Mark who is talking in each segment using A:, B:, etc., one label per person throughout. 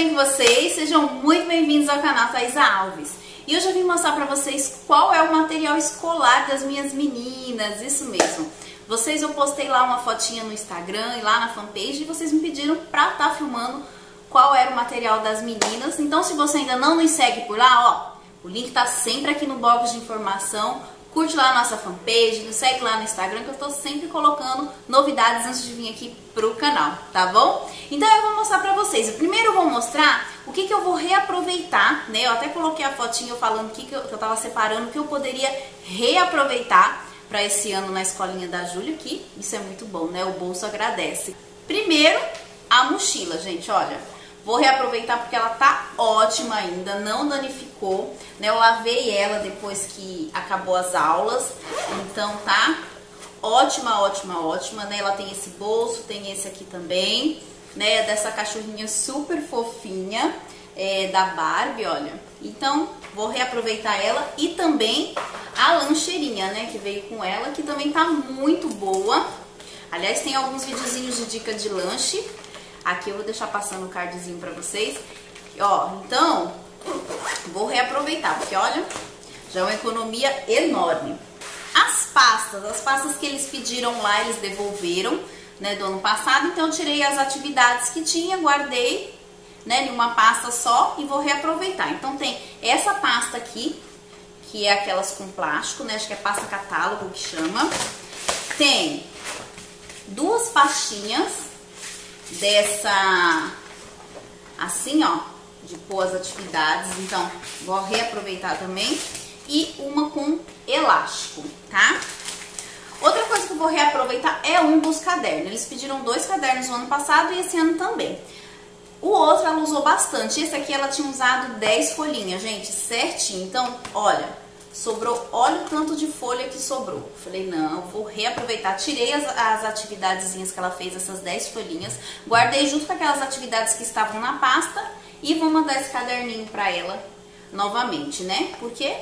A: bem com vocês? Sejam muito bem-vindos ao canal Thaisa Alves. E hoje eu vim mostrar pra vocês qual é o material escolar das minhas meninas, isso mesmo. Eu postei lá uma fotinha no Instagram e lá na fanpage e vocês me pediram pra estar filmando qual era o material das meninas. Então se você ainda não nos segue por lá, ó, o link tá sempre aqui no box de informação. Curte lá a nossa fanpage, nos segue lá no Instagram que eu tô sempre colocando novidades antes de vir aqui pro canal, tá bom? Então eu vou mostrar pra vocês. Primeiro eu vou mostrar o que eu vou reaproveitar, né? Eu até coloquei a fotinha falando o que eu tava separando, o que eu poderia reaproveitar pra esse ano na escolinha da Júlia, que isso é muito bom, né? O bolso agradece. Primeiro, a mochila, gente, olha. Vou reaproveitar porque ela tá ótima ainda, não danificou, né? Eu lavei ela depois que acabou as aulas, então tá ótima, ótima, ótima, né? Ela tem esse bolso, tem esse aqui também, né? Dessa cachorrinha super fofinha, da Barbie, olha. Então, vou reaproveitar ela e também a lancheirinha, né? Que veio com ela, que também tá muito boa. Aliás, tem alguns videozinhos de dica de lanche. Aqui eu vou deixar passando o cardzinho pra vocês. Ó, então, vou reaproveitar, porque olha, já é uma economia enorme. As pastas que eles pediram lá, eles devolveram, né, do ano passado. Então eu tirei as atividades que tinha, guardei, né, em uma pasta só e vou reaproveitar. Então tem essa pasta aqui, que é aquelas com plástico, né, acho que é pasta catálogo que chama. Tem duas pastinhas dessa, assim, ó, de pôr as atividades, então vou reaproveitar também, e uma com elástico, tá? Outra coisa que eu vou reaproveitar é um dos cadernos. Eles pediram 2 cadernos no ano passado e esse ano também. O outro ela usou bastante, esse aqui ela tinha usado 10 folhinhas, gente, certinho. Então, olha, sobrou, olha o tanto de folha que sobrou. Falei, não, vou reaproveitar. Tirei as atividadezinhas que ela fez, essas 10 folhinhas. Guardei junto com aquelas atividades que estavam na pasta. E vou mandar esse caderninho pra ela novamente, né? Porque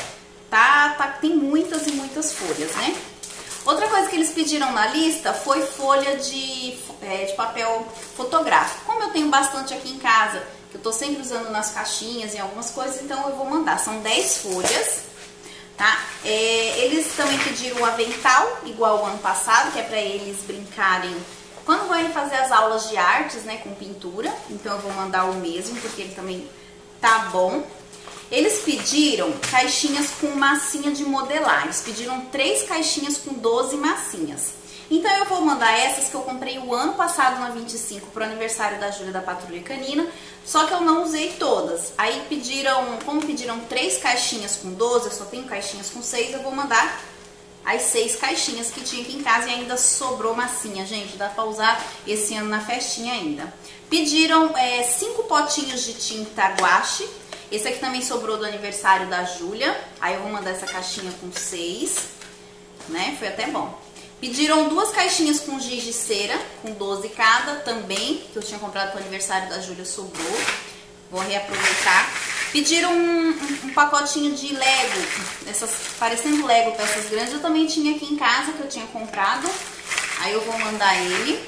A: tem muitas e muitas folhas, né? Outra coisa que eles pediram na lista foi folha de papel fotográfico. Como eu tenho bastante aqui em casa, que eu tô sempre usando nas caixinhas e algumas coisas, então eu vou mandar. São 10 folhas. Tá? Eles também pediram um avental, igual o ano passado, que é para eles brincarem quando vão fazer as aulas de artes, né, com pintura. Então eu vou mandar o mesmo, porque ele também tá bom. Eles pediram caixinhas com massinha de modelar. Eles pediram 3 caixinhas com 12 massinhas. Então eu vou mandar essas que eu comprei o ano passado na 25 pro aniversário da Júlia da Patrulha Canina, só que eu não usei todas. Aí como pediram 3 caixinhas com 12, eu só tenho caixinhas com 6, eu vou mandar as 6 caixinhas que tinha aqui em casa e ainda sobrou massinha, gente, dá pra usar esse ano na festinha ainda. Pediram 5 potinhos de tinta guache, esse aqui também sobrou do aniversário da Júlia, aí eu vou mandar essa caixinha com 6, né, foi até bom. Pediram 2 caixinhas com giz de cera, com 12 cada, também, que eu tinha comprado para o aniversário da Júlia, sobrou. Vou reaproveitar. Pediram um pacotinho de Lego, parecendo Lego, peças grandes. Eu também tinha aqui em casa, que eu tinha comprado. Aí eu vou mandar ele.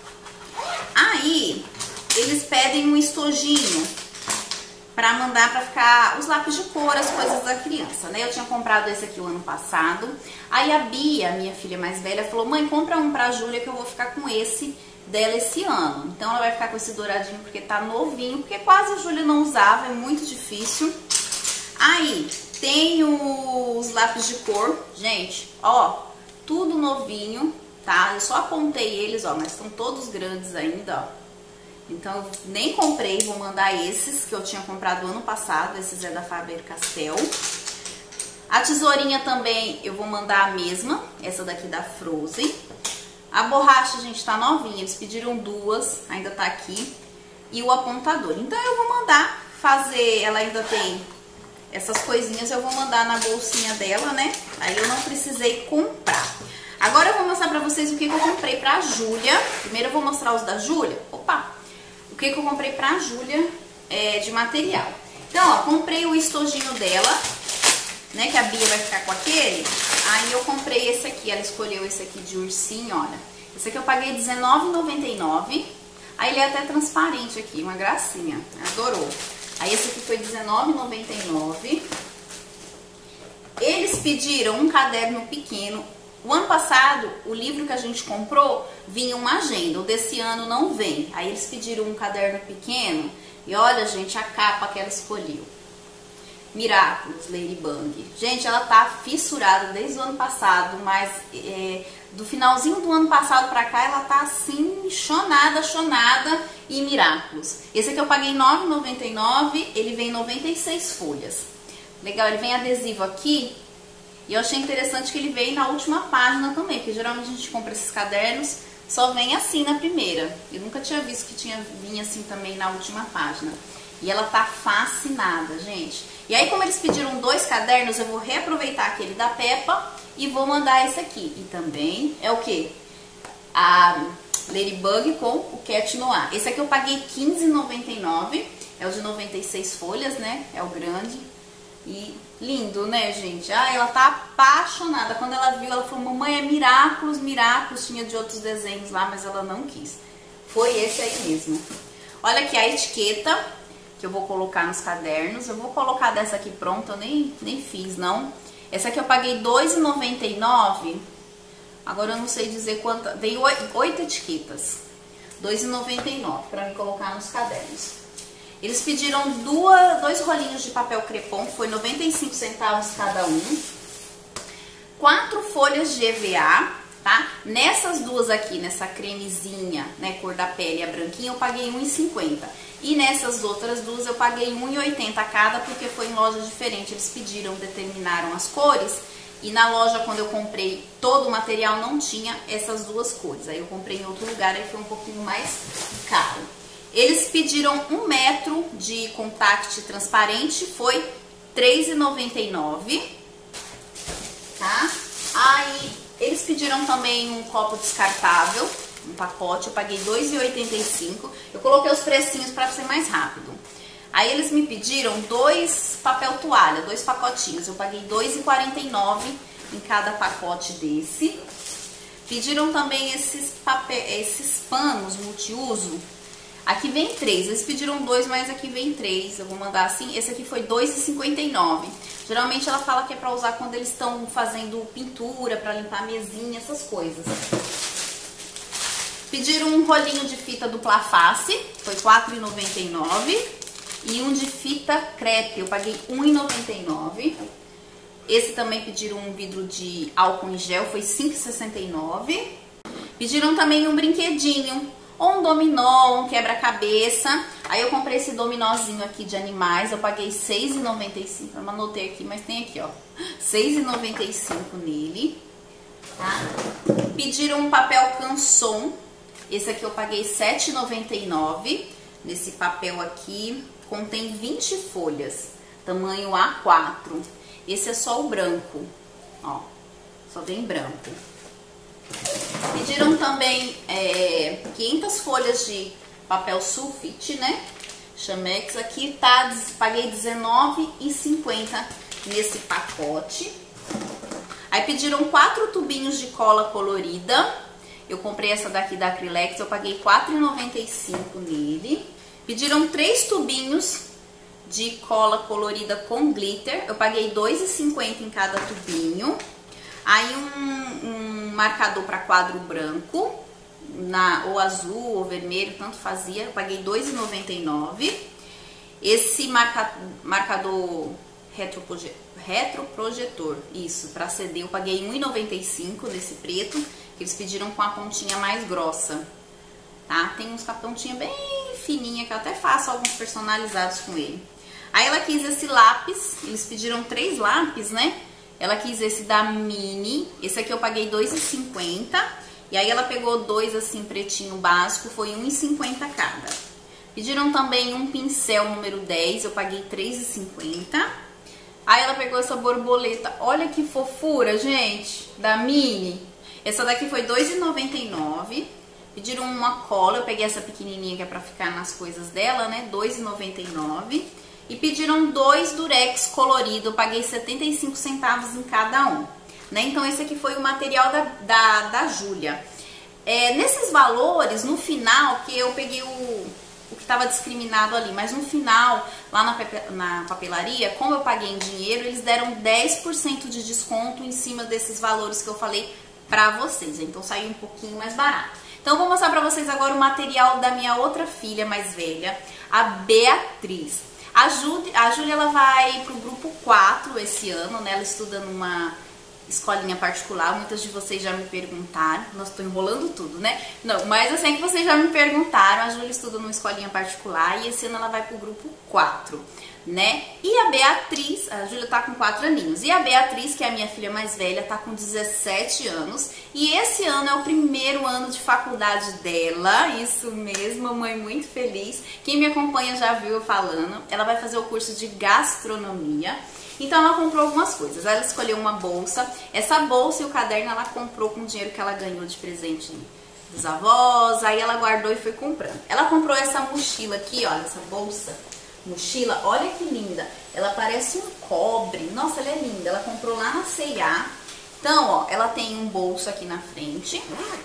A: Aí, eles pedem um estojinho para mandar para ficar os lápis de cor, as coisas da criança, né? Eu tinha comprado esse aqui o ano passado. Aí a Bia, minha filha mais velha, falou: mãe, compra um pra Júlia que eu vou ficar com esse dela esse ano. Então ela vai ficar com esse douradinho porque tá novinho, porque quase a Júlia não usava, é muito difícil. Aí tem os lápis de cor, gente, ó, tudo novinho, tá? Eu só apontei eles, ó, mas estão todos grandes ainda, ó. Então eu nem comprei, vou mandar esses que eu tinha comprado ano passado, esses é da Faber-Castell. A tesourinha também eu vou mandar a mesma, essa daqui da Frozen. A borracha, gente, tá novinha, eles pediram 2, ainda tá aqui. E o apontador. Então eu vou mandar fazer, ela ainda tem essas coisinhas, eu vou mandar na bolsinha dela, né? Aí eu não precisei comprar. Agora eu vou mostrar pra vocês o que eu comprei pra Júlia. Primeiro eu vou mostrar os da Júlia. Opa! O que eu comprei pra Júlia de material. Então, ó, comprei o estojinho dela, né, que a Bia vai ficar com aquele. Aí eu comprei esse aqui, ela escolheu esse aqui de ursinho, olha. Esse aqui eu paguei R$19,99. Aí ele é até transparente aqui, uma gracinha, adorou. Aí esse aqui foi R$19,99. Eles pediram um caderno pequeno. O ano passado, o livro que a gente comprou vinha uma agenda, o desse ano não vem. Aí eles pediram um caderno pequeno e olha, gente, a capa que ela escolheu. Miraculous Ladybug. Gente, ela tá fissurada desde o ano passado, mas do finalzinho do ano passado pra cá ela tá assim, chonada em Miraculous. Esse aqui eu paguei R$9,99, ele vem 96 folhas. Legal, ele vem adesivo aqui. E eu achei interessante que ele veio na última página também, porque geralmente a gente compra esses cadernos, só vem assim na primeira. Eu nunca tinha visto que vinha assim também na última página. E ela tá fascinada, gente. E aí, como eles pediram 2 cadernos, eu vou reaproveitar aquele da Peppa e vou mandar esse aqui. E também é o quê? A Ladybug com o Cat Noir. Esse aqui eu paguei R$15,99. É o de 96 folhas, né? É o grande. E lindo, né, gente? Ah, ela tá apaixonada. Quando ela viu, ela falou, mamãe, é Miraculous, Miraculous. Tinha de outros desenhos lá, mas ela não quis. Foi esse aí mesmo. Olha aqui a etiqueta que eu vou colocar nos cadernos. Eu vou colocar dessa aqui pronta, eu nem fiz, não. Essa aqui eu paguei R$2,99. Agora eu não sei dizer quanto. Dei 8 etiquetas. R$2,99 pra me colocar nos cadernos. Eles pediram 2 rolinhos de papel crepom, que foi 95 centavos cada um. 4 folhas de EVA, tá? Nessas duas aqui, nessa cremezinha, né, cor da pele, a branquinha, eu paguei R$1,50. E nessas outras duas eu paguei R$1,80 cada, porque foi em loja diferente. Eles pediram, determinaram as cores. E na loja, quando eu comprei todo o material, não tinha essas 2 cores. Aí eu comprei em outro lugar, aí foi um pouquinho mais caro. Eles pediram 1 metro de contact transparente, foi R$3,99, tá? Aí eles pediram também um copo descartável, um pacote, eu paguei R$2,85. Eu coloquei os precinhos para ser mais rápido. Aí eles me pediram 2 papel toalha, 2 pacotinhos, eu paguei R$2,49 em cada pacote desse. Pediram também esses panos multiuso. Aqui vem 3, eles pediram 2, mas aqui vem 3, eu vou mandar assim. Esse aqui foi R$2,59. Geralmente ela fala que é pra usar quando eles estão fazendo pintura, pra limpar a mesinha, essas coisas. Pediram um rolinho de fita dupla face, foi R$4,99. E um de fita crepe, eu paguei R$1,99. Esse também pediram um vidro de álcool em gel, foi R$5,69. Pediram também um brinquedinho, ou um dominó, um quebra-cabeça. Aí eu comprei esse dominózinho aqui de animais, eu paguei R$6,95. Eu não anotei aqui, mas tem aqui, ó, R$6,95 nele, tá? Pediram um papel canson. Esse aqui eu paguei R$7,99. Nesse papel aqui, contém 20 folhas, tamanho A4. Esse é só o branco, ó, só vem branco. Pediram também 500 folhas de papel sulfite, né? Chamex. Aqui tá, paguei R$19,50 nesse pacote. Aí pediram 4 tubinhos de cola colorida. Eu comprei essa daqui da Acrylex, eu paguei R$4,95 nele. Pediram 3 tubinhos de cola colorida com glitter. Eu paguei R$2,50 em cada tubinho. Aí um marcador para quadro branco, ou azul ou vermelho, tanto fazia, eu paguei R$2,99. Esse marcador retroprojetor, isso, para CD, eu paguei R$1,95 nesse preto, que eles pediram com a pontinha mais grossa, tá? Tem uns com a pontinha bem fininha, que eu até faço alguns personalizados com ele. Aí ela quis esse lápis, eles pediram 3 lápis, né? Ela quis esse da Mini, esse aqui eu paguei R$2,50. E aí ela pegou 2 assim, pretinho básico, foi R$1,50 cada. Pediram também um pincel número 10, eu paguei R$3,50. Aí ela pegou essa borboleta, olha que fofura, gente, da Mini. Essa daqui foi R$2,99. Pediram uma cola, eu peguei essa pequenininha que é pra ficar nas coisas dela, né, R$2,99. E pediram 2 durex colorido, eu paguei 75 centavos em cada um, né? Então esse aqui foi o material da Júlia. Nesses valores, no final, que eu peguei o que estava discriminado ali, mas no final, lá na papelaria, como eu paguei em dinheiro, eles deram 10% de desconto em cima desses valores que eu falei pra vocês. Então saiu um pouquinho mais barato. Então eu vou mostrar pra vocês agora o material da minha outra filha mais velha, a Beatriz. A Júlia, ela vai pro grupo 4 esse ano, né? Ela estuda numa escolinha particular. Muitas de vocês já me perguntaram. Nossa, tô enrolando tudo, né? Não, mas eu sei que vocês já me perguntaram. A Júlia estuda numa escolinha particular e esse ano ela vai pro grupo 4, né? E a Beatriz, a Júlia tá com 4 aninhos. E a Beatriz, que é a minha filha mais velha, tá com 17 anos. E esse ano é o primeiro ano de faculdade dela. Isso mesmo, mamãe muito feliz. Quem me acompanha já viu eu falando. Ela vai fazer o curso de gastronomia. Então ela comprou algumas coisas. Ela escolheu uma bolsa. Essa bolsa e o caderno ela comprou com o dinheiro que ela ganhou de presente dos avós. Aí ela guardou e foi comprando. Ela comprou essa mochila aqui, olha, essa bolsa. Mochila, olha que linda. Ela parece um cobre. Nossa, ela é linda. Ela comprou lá na C&A. Então, ó, ela tem um bolso aqui na frente.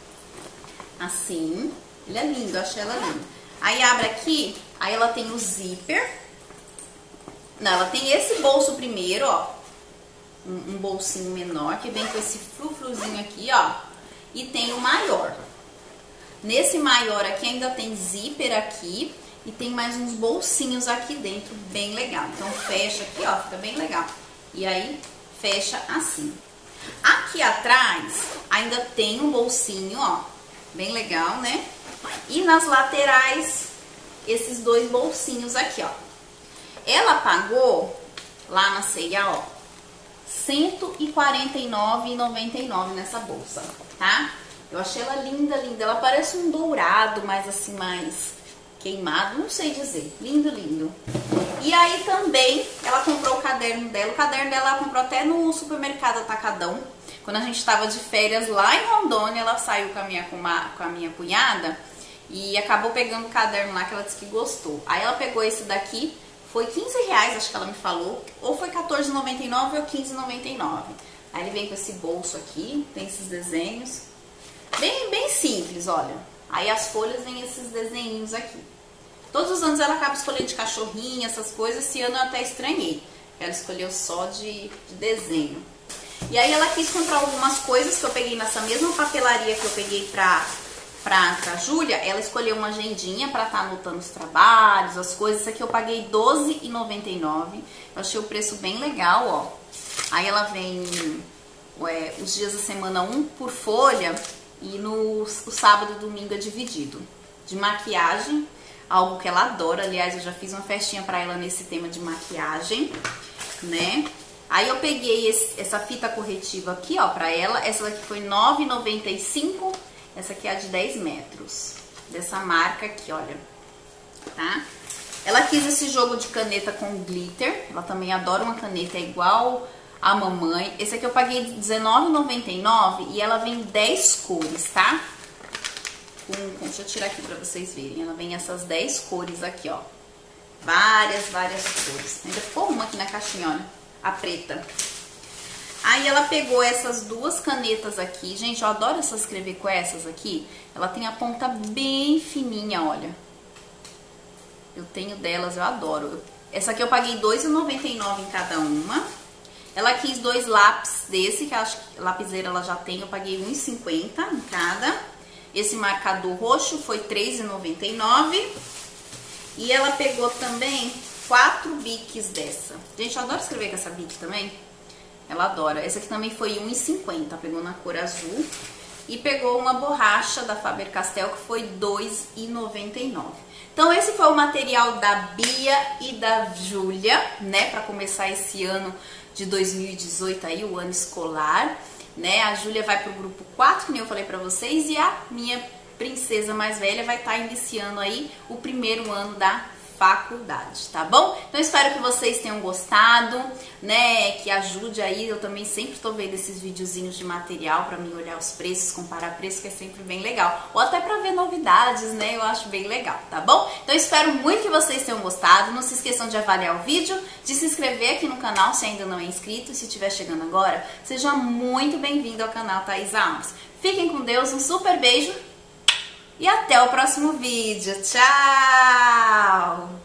A: Assim. Ele é lindo, eu achei ela linda. Aí abre aqui, aí ela tem o zíper. Não, ela tem esse bolso primeiro, ó. Um bolsinho menor, que vem com esse frufruzinho aqui, ó. E tem o maior. Nesse maior aqui ainda tem zíper aqui. E tem mais uns bolsinhos aqui dentro, bem legal. Então fecha aqui, ó, fica bem legal. E aí fecha assim. Aqui atrás ainda tem um bolsinho, ó, bem legal, né? E nas laterais, esses 2 bolsinhos aqui, ó. Ela pagou lá na C&A, ó, R$ 149,99 nessa bolsa, tá? Eu achei ela linda, linda. Ela parece um dourado, mas assim, mais queimado, não sei dizer. Lindo, lindo. E aí também ela comprou o caderno dela. O caderno dela ela comprou até no supermercado Atacadão. Quando a gente estava de férias lá em Rondônia, ela saiu com a minha cunhada e acabou pegando o caderno lá que ela disse que gostou. Aí ela pegou esse daqui, foi R$15, acho que ela me falou, ou foi R$14,99 ou R$15,99. Aí ele vem com esse bolso aqui, tem esses desenhos, bem simples, olha. Aí as folhas vêm esses desenhinhos aqui. Todos os anos ela acaba escolhendo de cachorrinho, essas coisas. Esse ano eu até estranhei. Ela escolheu só de desenho. E aí ela quis comprar algumas coisas que eu peguei nessa mesma papelaria que eu peguei pra Júlia. Ela escolheu uma agendinha pra estar anotando os trabalhos, as coisas. Isso aqui eu paguei R$12,99. Eu achei o preço bem legal, ó. Aí ela vem os dias da semana 1 por folha. E o sábado e domingo é dividido. De maquiagem, algo que ela adora. Aliás, eu já fiz uma festinha pra ela nesse tema de maquiagem, né? Aí eu peguei essa fita corretiva aqui, ó, pra ela. Essa daqui foi R$ 9,95. Essa aqui é a de 10 metros. Dessa marca aqui, olha. Tá? Ela quis esse jogo de caneta com glitter. Ela também adora uma caneta igual a mamãe. Esse aqui eu paguei R$19,99 e ela vem 10 cores, tá? Deixa eu tirar aqui pra vocês verem. Ela vem essas 10 cores aqui, ó. Várias cores. Ainda ficou uma aqui na caixinha, olha. A preta. Aí ela pegou essas 2 canetas aqui. Gente, eu adoro escrever com essas aqui. Ela tem a ponta bem fininha, olha. Eu tenho delas, eu adoro. Essa aqui eu paguei R$2,99 em cada uma. Ela quis 2 lápis desse, que eu acho que lapiseira ela já tem, eu paguei R$1,50 em cada. Esse marcador roxo foi R$3,99. E ela pegou também 4 biques dessa. Gente, eu adoro escrever com essa bique também. Ela adora. Essa aqui também foi R$1,50, pegou na cor azul. E pegou uma borracha da Faber-Castell, que foi R$2,99. Então esse foi o material da Bia e da Júlia, né? Pra começar esse ano de 2018 aí, o ano escolar, né? A Júlia vai pro grupo 4, como eu falei pra vocês, e a minha princesa mais velha vai estar iniciando aí o primeiro ano da faculdade, tá bom? Então espero que vocês tenham gostado, né, que ajude aí, eu também sempre tô vendo esses videozinhos de material pra mim olhar os preços, comparar preços, que é sempre bem legal, ou até pra ver novidades, né, eu acho bem legal, tá bom? Então espero muito que vocês tenham gostado, não se esqueçam de avaliar o vídeo, de se inscrever aqui no canal se ainda não é inscrito, e se estiver chegando agora, seja muito bem-vindo ao canal Thaisa Alves. Fiquem com Deus, um super beijo e até o próximo vídeo. Tchau!